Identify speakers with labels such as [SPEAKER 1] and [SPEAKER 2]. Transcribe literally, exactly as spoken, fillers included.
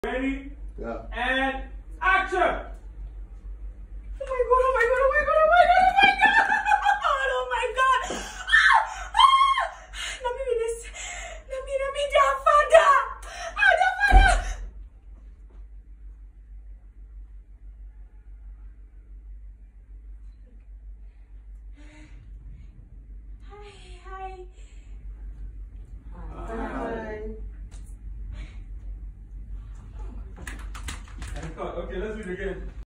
[SPEAKER 1] Ready?
[SPEAKER 2] Yeah.
[SPEAKER 1] And action!
[SPEAKER 3] Oh my god, oh my god, oh my god, oh my god, oh my god! Oh my god! Ah! Ah! Let me read this. Let me, let me, their father! Ah, their father! Hi, hi.
[SPEAKER 2] Hi.
[SPEAKER 1] And cut. Okay, let's do it again.